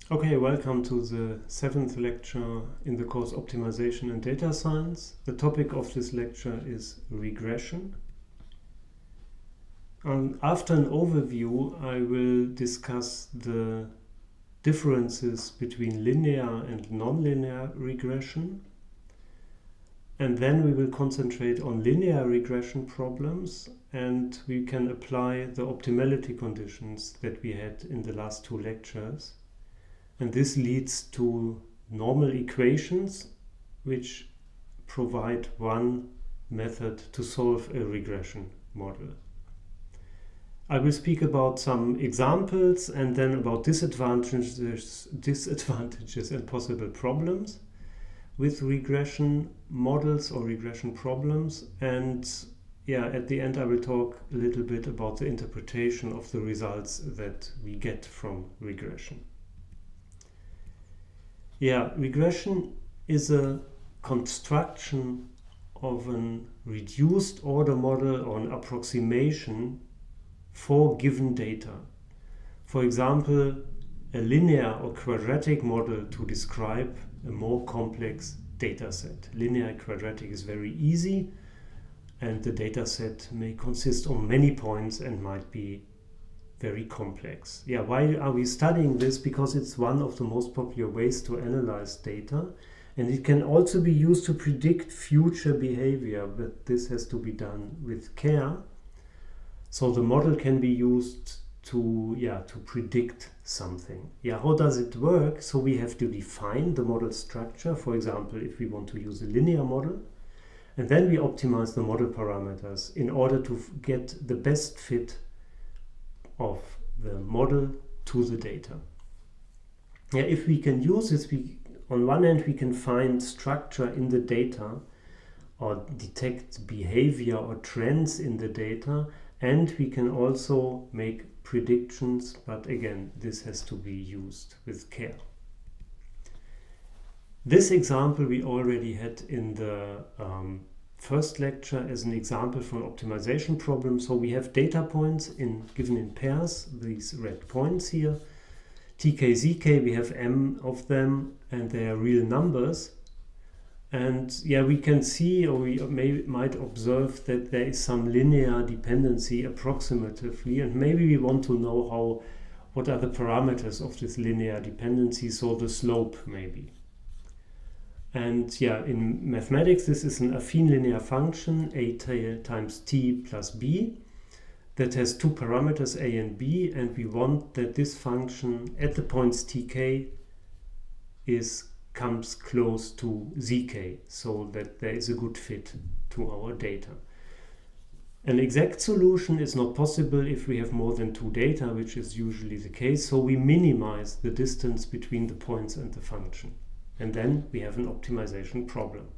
Okay, welcome to the 7th lecture in the course Optimization and Data Science. The topic of this lecture is regression. After an overview, I will discuss the differences between linear and nonlinear regression. And then we will concentrate on linear regression problems, and we can apply the optimality conditions that we had in the last two lectures. And this leads to normal equations which provide one method to solve a regression model. I will speak about some examples and then about disadvantages and possible problems with regression models or regression problems. And at the end I will talk a little bit about the interpretation of the results that we get from regression. Regression is a construction of a reduced order model or an approximation for given data. For example, a linear or quadratic model to describe a more complex data set. Linear and quadratic is very easy, and the data set may consist of many points and might be very complex. Why are we studying this? Because it's one of the most popular ways to analyze data, and it can also be used to predict future behavior, but this has to be done with care. So the model can be used to predict something. How does it work? So we have to define the model structure, for example, if we want to use a linear model, and then we optimize the model parameters in order to get the best fit of the model to the data. If we can use this, on one hand we can find structure in the data or detect behavior or trends in the data, and we can also make predictions, but again this has to be used with care. This example we already had in the first lecture as an example for an optimization problem. So we have data points given in pairs, these red points here, tk, zk, we have m of them, and they are real numbers. And we can see, or we might observe, that there is some linear dependency approximatively, and maybe we want to know what are the parameters of this linear dependency, so the slope maybe. And in mathematics, this is an affine linear function, a times t plus b, that has two parameters, a and b, and we want that this function at the points tk comes close to zk, so that there is a good fit to our data. An exact solution is not possible if we have more than two data, which is usually the case, so we minimize the distance between the points and the function. And then we have an optimization problem.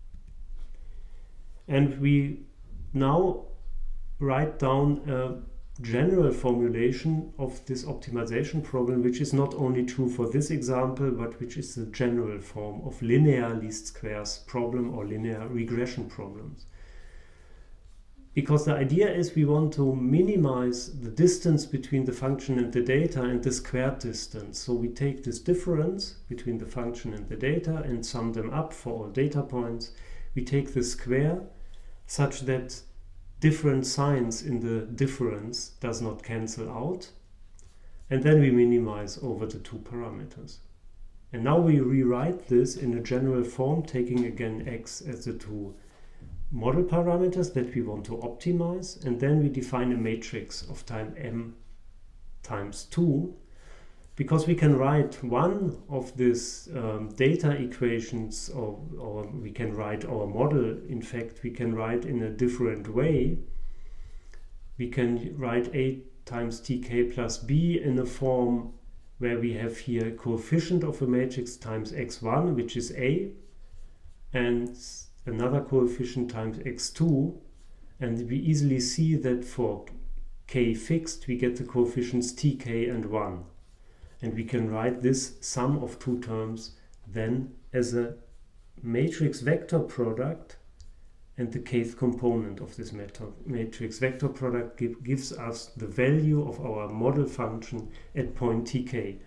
And we now write down a general formulation of this optimization problem, which is not only true for this example, but which is the general form of linear least squares problem or linear regression problems. Because the idea is we want to minimize the distance between the function and the data and the squared distance. So we take this difference between the function and the data and sum them up for all data points. We take the square such that different signs in the difference does not cancel out. And then we minimize over the two parameters. And now we rewrite this in a general form, taking again x as the two model parameters that we want to optimize, and then we define a matrix of time m times 2, because we can write one of these data equations, or we can write our model, in fact we can write in a different way. We can write a times tk plus b in a form where we have here a coefficient of a matrix times x1, which is a, and another coefficient times x2, and we easily see that for k fixed we get the coefficients tk and 1, and we can write this sum of two terms then as a matrix vector product, and the kth component of this matrix vector product gives us the value of our model function at point tk.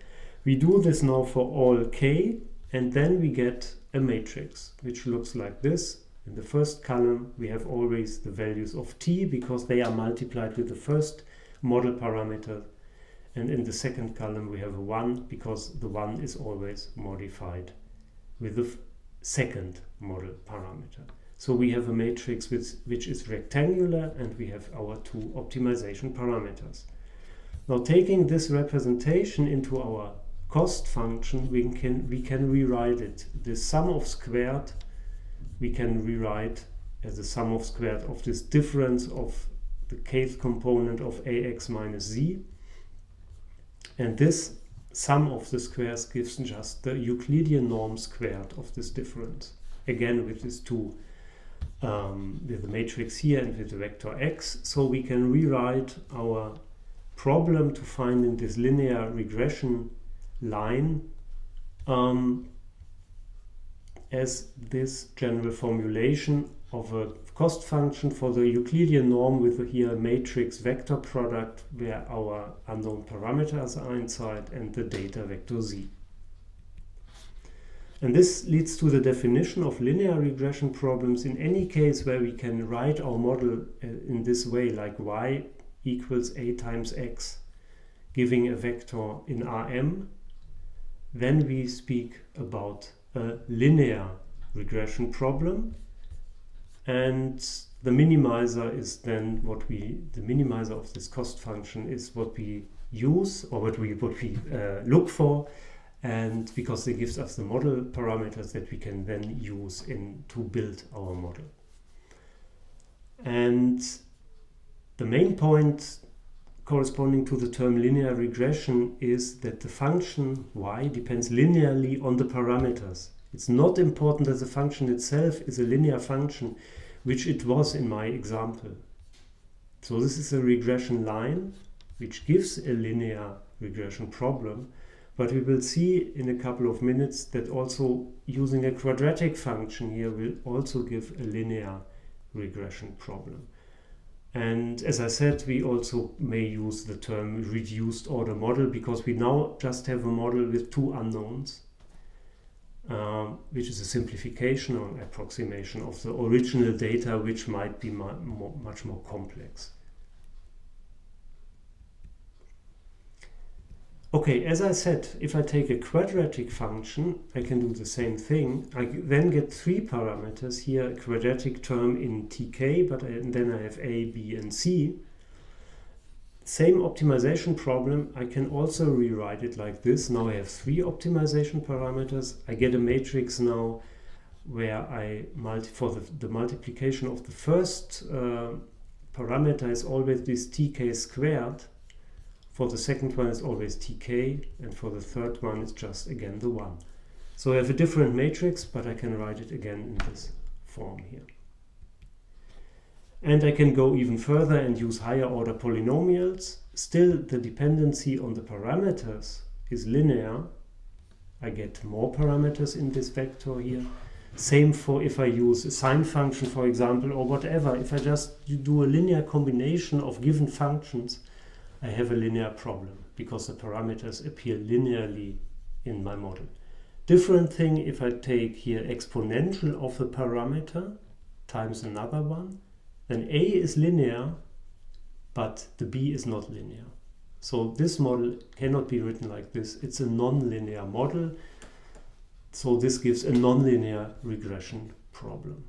We do this now for all k, and then we get a matrix which looks like this. In the first column we have always the values of t because they are multiplied with the first model parameter, and in the second column we have a 1 because the 1 is always modified with the second model parameter. So we have a matrix which is rectangular, and we have our two optimization parameters. Now, taking this representation into our cost function, we can rewrite it. The sum of squared we can rewrite as the sum of squared of this difference of the kth component of ax minus z, and this sum of the squares gives just the Euclidean norm squared of this difference, again with these two, with the matrix here and with the vector x. So we can rewrite our problem to find in this linear regression line as this general formulation of a cost function for the Euclidean norm with here a matrix vector product where our unknown parameters are inside and the data vector z. And this leads to the definition of linear regression problems in any case where we can write our model in this way, like y equals a times x, giving a vector in Rm. Then we speak about a linear regression problem, and the minimizer is then the minimizer of this cost function is what we use, or what we look for, and because it gives us the model parameters that we can then use to build our model. And the main point corresponding to the term linear regression is that the function y depends linearly on the parameters. It's not important that the function itself is a linear function, which it was in my example. So this is a regression line which gives a linear regression problem, but we will see in a couple of minutes that also using a quadratic function here will also give a linear regression problem. And as I said, we also may use the term reduced order model because we now just have a model with two unknowns, which is a simplification or approximation of the original data, which might be much more complex. Okay, as I said, if I take a quadratic function, I can do the same thing. I then get three parameters here, a quadratic term in tk, but then I have a, b, and c. Same optimization problem, I can also rewrite it like this. Now I have three optimization parameters. I get a matrix now where for the multiplication of the first parameter is always this tk squared. For the second one is always tk, and for the third one it's just again the 1. So I have a different matrix, but I can write it again in this form here. And I can go even further and use higher order polynomials. Still, the dependency on the parameters is linear. I get more parameters in this vector here. Same for if I use a sine function, for example, or whatever. If I just do a linear combination of given functions, I have a linear problem because the parameters appear linearly in my model. Different thing if I take here exponential of a parameter times another one, then a is linear, but the b is not linear. So this model cannot be written like this. It's a non-linear model. So this gives a non-linear regression problem.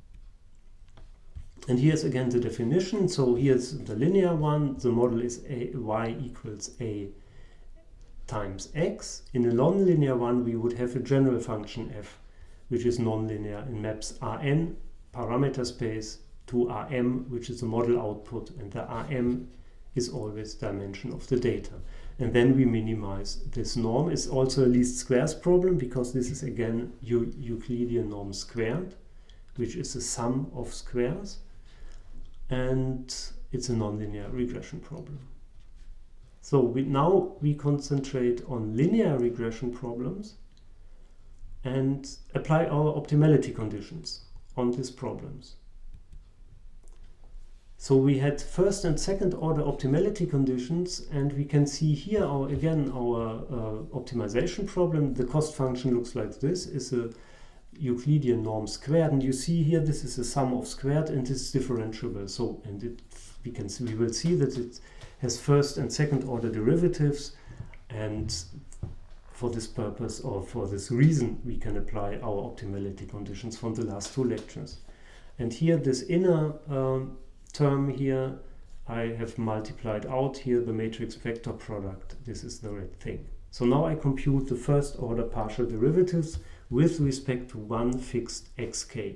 And here's again the definition. So here's the linear one. The model is y equals a times x. In a non-linear one, we would have a general function f, which is non-linear and maps Rn parameter space to Rm, which is the model output, and the Rm is always dimension of the data. And then we minimize this norm. It's also a least squares problem because this is again Euclidean norm squared, which is the sum of squares. And it's a nonlinear regression problem. So now we concentrate on linear regression problems and apply our optimality conditions on these problems. So we had first and second order optimality conditions, and we can see here again our optimization problem. The cost function looks like this, is a Euclidean norm squared, and you see here this is a sum of squared and it's differentiable. So we will see that it has first and second order derivatives, and for this purpose or for this reason we can apply our optimality conditions from the last two lectures. And here this inner term here I have multiplied out here the matrix vector product. This is the red thing. So now I compute the first order partial derivatives with respect to one fixed xk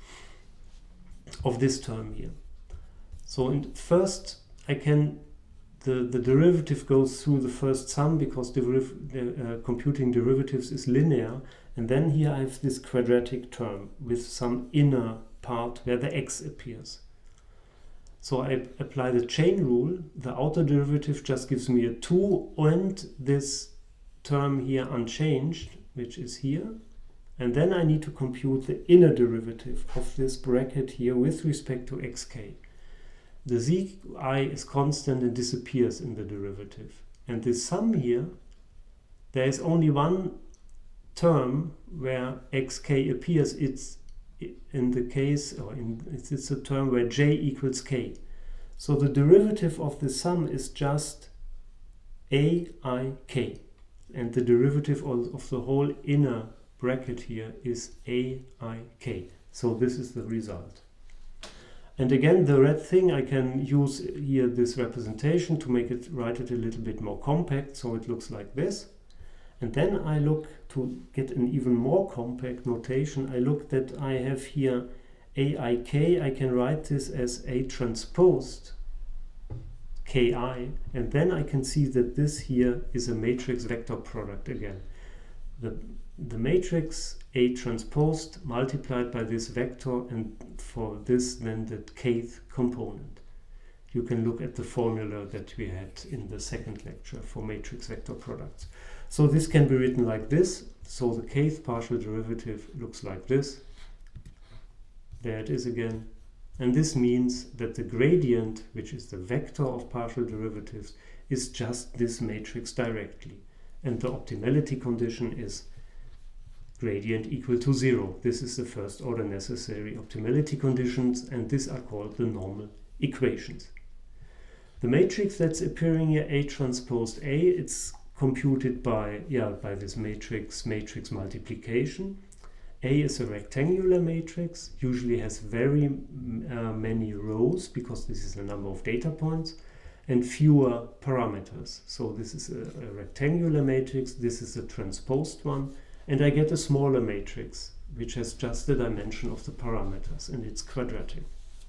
of this term here. So first I can the derivative goes through the first sum because computing derivatives is linear, and then here I have this quadratic term with some inner part where the x appears. So I apply the chain rule. The outer derivative just gives me a 2 and this term here unchanged, which is here. And then I need to compute the inner derivative of this bracket here with respect to xk. The zi is constant and disappears in the derivative. And this sum here, there is only one term where xk appears. It's in the case, or it's a term where j equals k. So the derivative of the sum is just aik, and the derivative of the whole inner bracket here is aik. So this is the result. And again, the red thing, I can use here this representation to write it a little bit more compact, so it looks like this. And then I look to get an even more compact notation. I look that I have here aik. I can write this as a transposed ki, and then I can see that this here is a matrix vector product again. The matrix A transposed multiplied by this vector, and for this then the kth component. You can look at the formula that we had in the second lecture for matrix vector products. So this can be written like this. So the kth partial derivative looks like this. There it is again. And this means that the gradient, which is the vector of partial derivatives, is just this matrix directly. And the optimality condition is gradient equal to 0. This is the first order necessary optimality conditions, and these are called the normal equations. The matrix that's appearing here, A transposed A, it's computed by this matrix multiplication. A is a rectangular matrix, usually has very many rows because this is the number of data points, and fewer parameters. So this is a rectangular matrix, this is a transposed one, and I get a smaller matrix which has just the dimension of the parameters, and it's quadratic.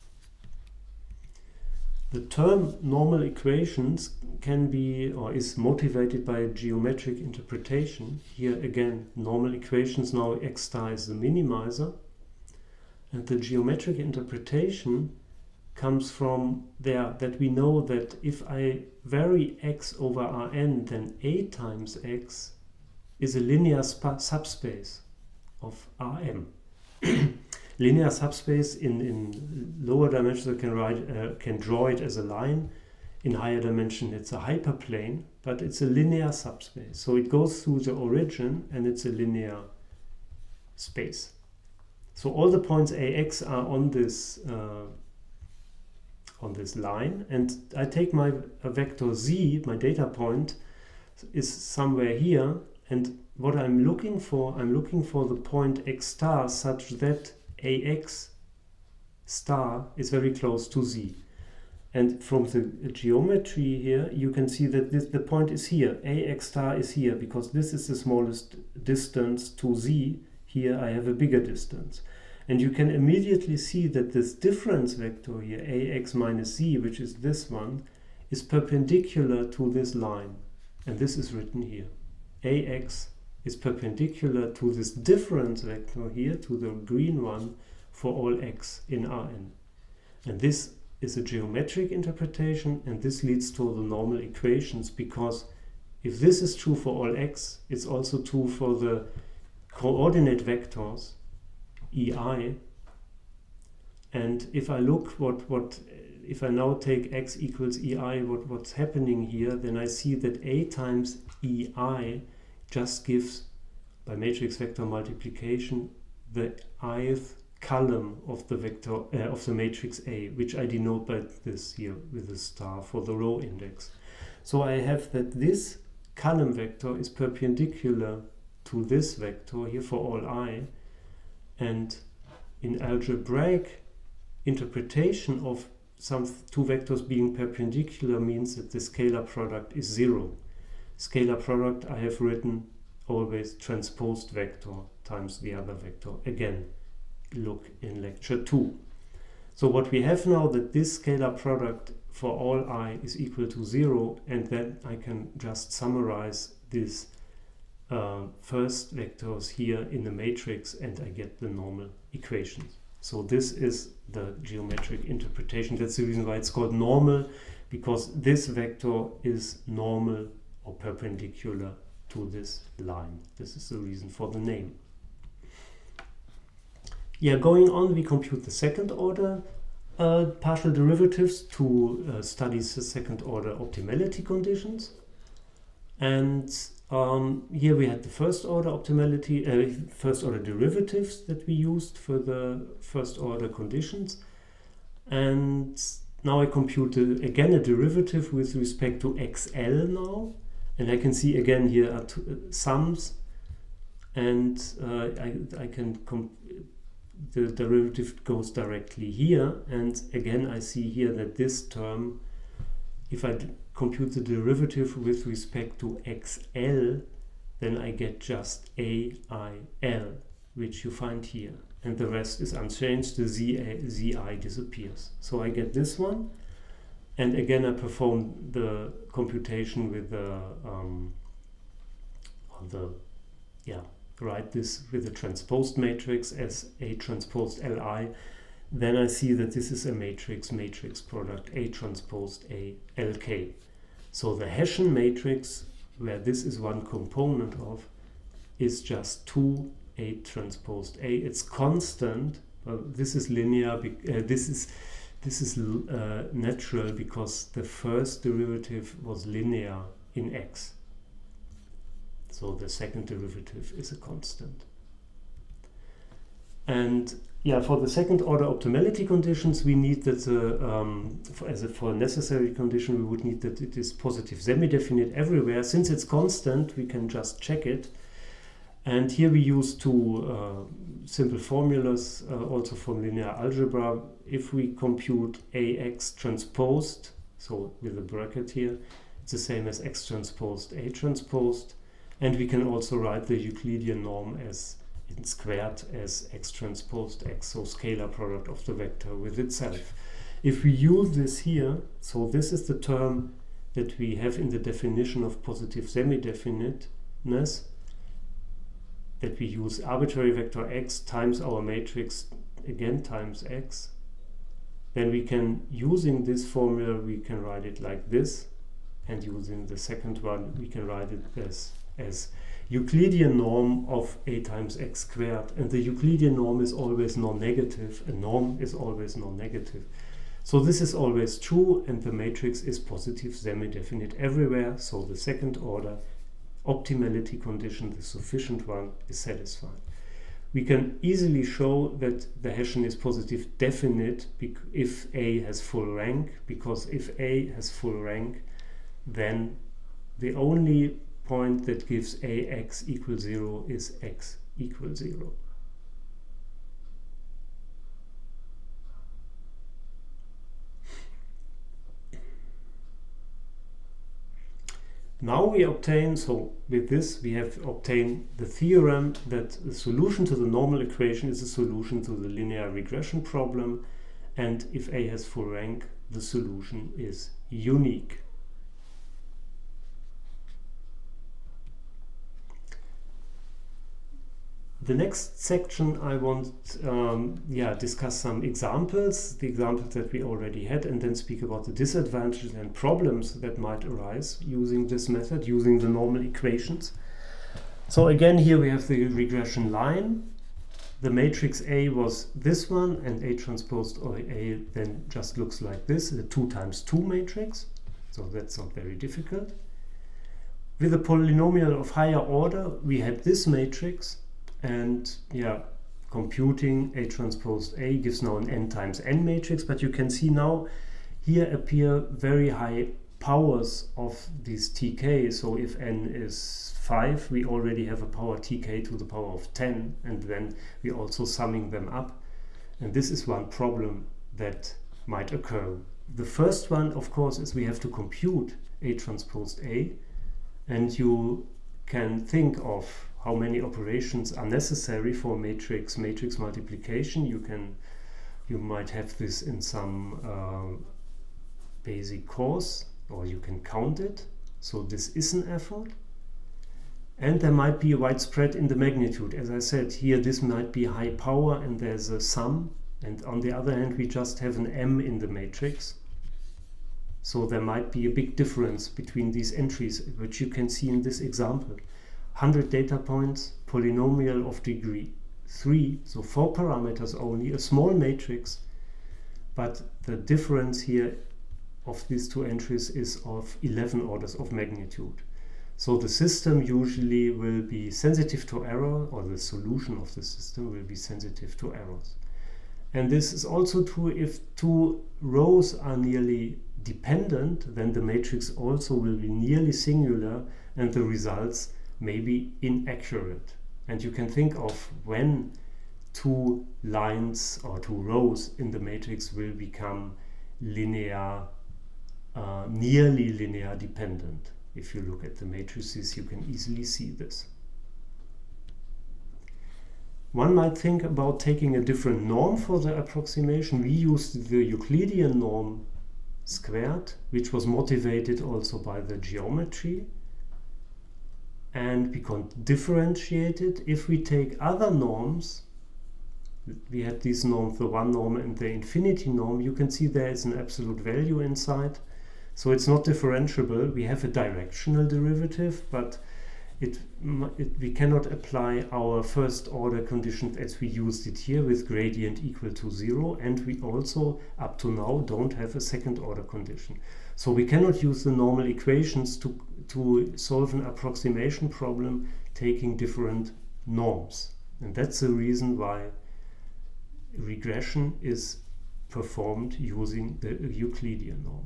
The term normal equations can be or is motivated by a geometric interpretation. Here again, normal equations, now x star is the minimizer, and the geometric interpretation comes from there that we know that if I vary x over Rn, then A times x is a linear subspace of Rm. Linear subspace in lower dimensions I can draw it as a line. In higher dimension it's a hyperplane, but it's a linear subspace. So it goes through the origin and it's a linear space. So all the points Ax are on this line, and I take my vector z, my data point is somewhere here, and what I'm looking for the point x star such that Ax star is very close to z. And from the geometry here, you can see that the point is here. Ax star is here because this is the smallest distance to z. Here I have a bigger distance. And you can immediately see that this difference vector here, Ax minus z, which is this one, is perpendicular to this line. And this is written here. Ax is perpendicular to this difference vector here, to the green one, for all x in Rn. And this is a geometric interpretation, and this leads to the normal equations, because if this is true for all x, it's also true for the coordinate vectors Ei. And if I look what if I now take x equals ei, what's happening here, then I see that A times ei just gives, by matrix vector multiplication, the ith column of the vector of the matrix A, which I denote by this here with a star for the row index. So I have that this column vector is perpendicular to this vector here for all I, and in algebraic interpretation of some two vectors being perpendicular means that the scalar product is 0. Scalar product I have written always transposed vector times the other vector. Again, look in lecture 2. So what we have now, that this scalar product for all I is equal to 0, and then I can just summarize these first vectors here in the matrix and I get the normal equations. So this is the geometric interpretation. That's the reason why it's called normal, because this vector is normal or perpendicular to this line. This is the reason for the name. Yeah, going on, we compute the second order partial derivatives to study the second order optimality conditions. And here we had the first order optimality, first order derivatives that we used for the first order conditions. And now I compute again a derivative with respect to xl now. And I can see again here are sums, and I can the derivative goes directly here, and again I see here that this term, if I compute the derivative with respect to xl, then I get just AIL, which you find here, and the rest is unchanged. The ZI disappears. So I get this one, and again I perform the computation with write this with a transposed matrix as A transposed Li. Then I see that this is a matrix product A transposed A LK. So the Hessian matrix, where this is one component of, is just 2 A transposed A. It's constant. This is linear. This is natural because the first derivative was linear in x. So the second derivative is a constant. And yeah, for the second order optimality conditions, we need that for a necessary condition, we would need that it is positive semi-definite everywhere. Since it's constant, we can just check it. And here we use two simple formulas also from linear algebra. If we compute AX transposed, so with a bracket here, it's the same as X transposed A transposed. And we can also write the Euclidean norm as in squared as X transposed X, so scalar product of the vector with itself. If we use this here, so this is the term that we have in the definition of positive semi-definiteness, that we use arbitrary vector X times our matrix again times X, then we can, using this formula, we can write it like this, and using the second one, we can write it as Euclidean norm of A times X squared. And the Euclidean norm is always non-negative. A norm is always non-negative. So this is always true, and the matrix is positive semi-definite everywhere. So the second order optimality condition, the sufficient one, is satisfied. We can easily show that the Hessian is positive definite if A has full rank, because if A has full rank, then the only point that gives AX equals 0 is X equals 0. Now we obtain, so with this we have obtained the theorem that the solution to the normal equation is a solution to the linear regression problem, and if A has full rank, the solution is unique. The next section I want discuss some examples, the examples that we already had, and then speak about the disadvantages and problems that might arise using this method, using the normal equations. So again, here we have the regression line, the matrix A was this one, and A transpose A then just looks like this, a 2 times 2 matrix, so that's not very difficult. With a polynomial of higher order, we had this matrix, and yeah, computing A transpose A gives now an n times n matrix, but you can see now here appear very high powers of these tk, so if n is 5, we already have a power tk to the power of 10, and then we're also summing them up. And this is one problem that might occur. The first one, of course, is we have to compute A transpose A, and you can think of how many operations are necessary for matrix multiplication. You might have this in some basic course, or you can count it. So this is an effort. And there might be a widespread in the magnitude. As I said, here this might be high power and there's a sum. And on the other hand, we just have an m in the matrix. So there might be a big difference between these entries, which you can see in this example. 100 data points, polynomial of degree 3, so 4 parameters only, a small matrix. But the difference here of these two entries is of 11 orders of magnitude. So the system usually will be sensitive to error, or the solution of the system will be sensitive to errors. And this is also true if two rows are nearly dependent, then the matrix also will be nearly singular and the results may be inaccurate. And you can think of when two lines or two rows in the matrix will become linear, nearly linear dependent. If you look at the matrices, you can easily see this. One might think about taking a different norm for the approximation. We used the Euclidean norm squared, which was motivated also by the geometry. And we can differentiate it. If we take other norms, we had these norms, the one norm and the infinity norm, you can see there is an absolute value inside. So it's not differentiable. We have a directional derivative, but we cannot apply our first order conditions as we used it here with gradient equal to 0, and we also up to now don't have a second order condition. So we cannot use the normal equations to solve an approximation problem taking different norms. And that's the reason why regression is performed using the Euclidean norm.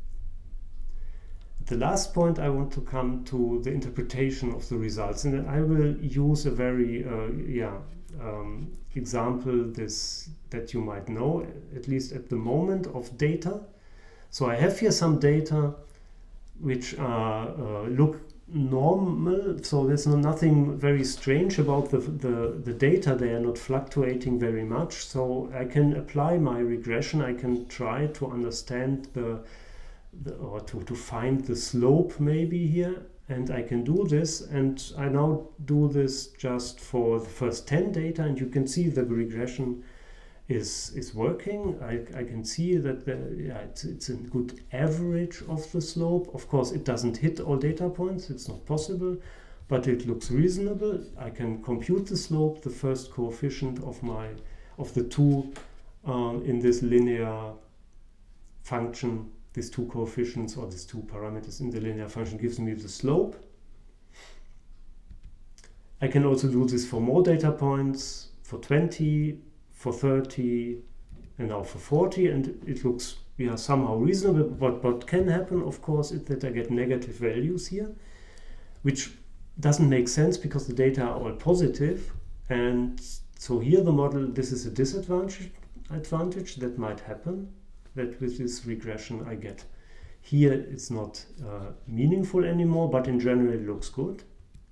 The last point I want to come to the interpretation of the results, and I will use a very example that you might know, at least at the moment, of data. So I have here some data which look normal, so there's nothing very strange about the data. They are not fluctuating very much, so I can apply my regression. I can try to understand or to find the slope maybe here, and I can do this, and I now do this just for the first 10 data, and you can see the regression is working. I can see that it's a good average of the slope. Of course it doesn't hit all data points, it's not possible, but it looks reasonable. I can compute the slope, the first coefficient of the two in this linear function. These two coefficients or these two parameters in the linear function gives me the slope. I can also do this for more data points, for 20, for 30, and now for 40, and it looks somehow reasonable. But what can happen, of course, is that I get negative values here, which doesn't make sense because the data are all positive. And so here the model, this is a disadvantage that might happen, that with this regression I get. Here it's not meaningful anymore, but in general it looks good.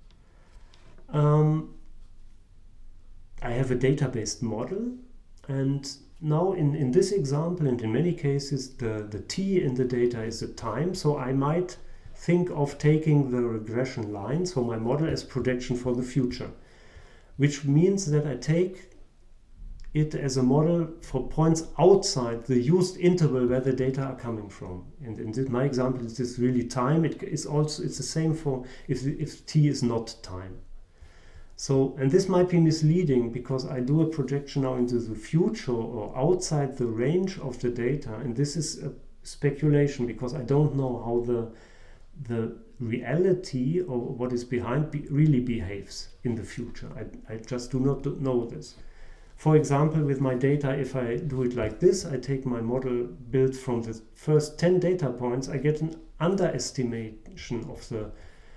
I have a data-based model, and now in this example and in many cases the t in the data is the time, so I might think of taking the regression line, so my model, as projection for the future, which means that I take it as a model for points outside the used interval where the data are coming from. And in my example, is this really time? It's the same for if t is not time. So, and this might be misleading because I do a projection now into the future or outside the range of the data, and this is a speculation because I don't know how the reality or what is behind really behaves in the future. I just do not know this. For example, with my data, if I do it like this, I take my model built from the first 10 data points, I get an underestimation of the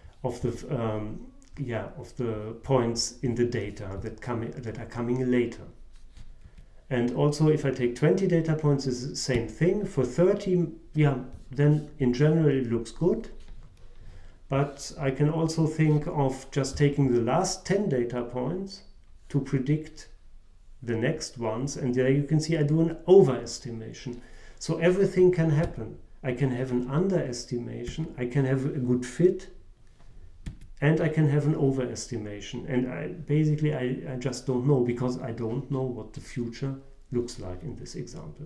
points in the data that are coming later. And also, if I take 20 data points, it's the same thing. For 30, then in general it looks good. But I can also think of just taking the last 10 data points to predict the next ones, and there you can see I do an overestimation. So everything can happen. I can have an underestimation, I can have a good fit, and I can have an overestimation. And I just don't know, because I don't know what the future looks like in this example.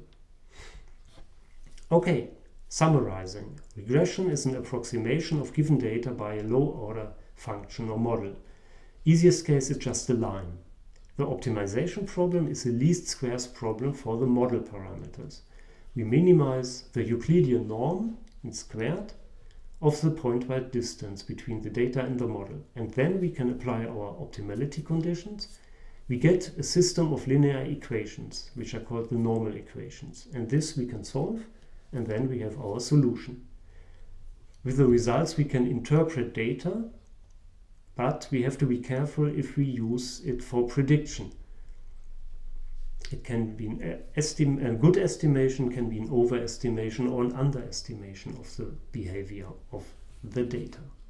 Okay, summarizing. Regression is an approximation of given data by a low-order function or model. Easiest case is just a line. The optimization problem is the least squares problem for the model parameters. We minimize the Euclidean norm in squared of the pointwise distance between the data and the model. And then we can apply our optimality conditions. We get a system of linear equations, which are called the normal equations. And this we can solve, and then we have our solution. With the results we can interpret data, but we have to be careful if we use it for prediction. It can be a good estimation, can be an overestimation or an underestimation of the behavior of the data.